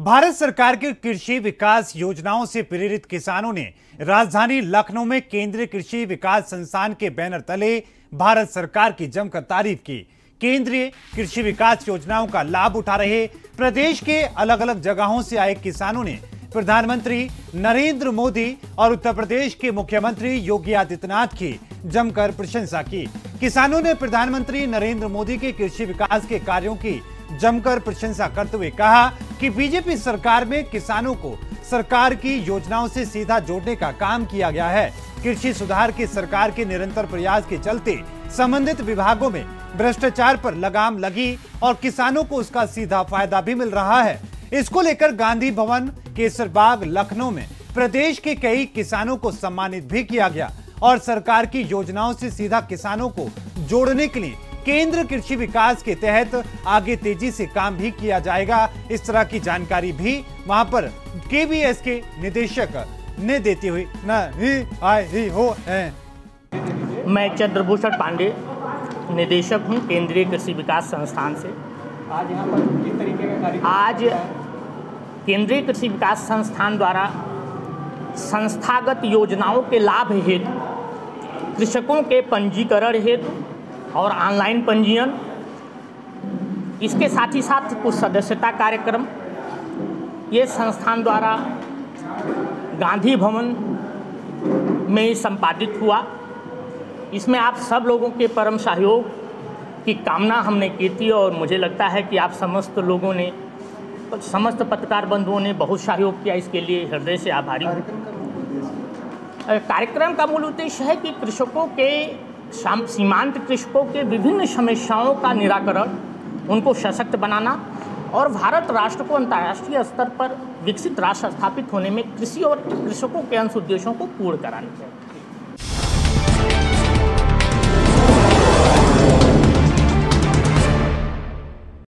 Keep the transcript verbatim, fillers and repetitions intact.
भारत सरकार की कृषि विकास योजनाओं से प्रेरित किसानों ने राजधानी लखनऊ में केंद्रीय कृषि विकास संस्थान के बैनर तले भारत सरकार की जमकर तारीफ की। केंद्रीय कृषि विकास योजनाओं का लाभ उठा रहे प्रदेश के अलग अलग जगहों से आए किसानों ने प्रधानमंत्री नरेंद्र मोदी और उत्तर प्रदेश के मुख्यमंत्री योगी आदित्यनाथ की जमकर प्रशंसा की। किसानों ने प्रधानमंत्री नरेंद्र मोदी के कृषि विकास के कार्यों की जमकर प्रशंसा करते हुए कहा कि बीजेपी सरकार में किसानों को सरकार की योजनाओं से सीधा जोड़ने का काम किया गया है। कृषि सुधार की सरकार के निरंतर प्रयास के चलते संबंधित विभागों में भ्रष्टाचार पर लगाम लगी और किसानों को उसका सीधा फायदा भी मिल रहा है। इसको लेकर गांधी भवन, केसरबाग, लखनऊ में प्रदेश के कई किसानों को सम्मानित भी किया गया और सरकार की योजनाओं से सीधा किसानों को जोड़ने के लिए केंद्र कृषि विकास के तहत आगे तेजी से काम भी किया जाएगा। इस तरह की जानकारी भी वहां पर केवीएस के निदेशक ने देती हुई न आई हो है। मैं चंद्रभूषण पांडे निदेशक हूं केंद्रीय कृषि विकास संस्थान से। आज यहाँ पर किस तरीके का कार्यक्रम आज केंद्रीय कृषि विकास संस्थान द्वारा संस्थागत योजनाओं के लाभ हेतु कृषकों के पंजीकरण हेतु और ऑनलाइन पंजीयन, इसके साथ ही साथ कुछ सदस्यता कार्यक्रम ये संस्थान द्वारा गांधी भवन में संपादित हुआ। इसमें आप सब लोगों के परम सहयोग की कामना हमने की थी और मुझे लगता है कि आप समस्त लोगों ने, समस्त पत्रकार बंधुओं ने बहुत सहयोग किया। इसके लिए हृदय से आभारी हूँ। कार्यक्रम का मूल उद्देश्य है कि कृषकों के सीमांत कृषकों के विभिन्न समस्याओं का निराकरण, उनको सशक्त बनाना और भारत राष्ट्र को अंतर्राष्ट्रीय स्तर पर विकसित राष्ट्र स्थापित होने में कृषि और कृषकों के अंश उद्देश्यों को पूर्ण कराना चाहिए।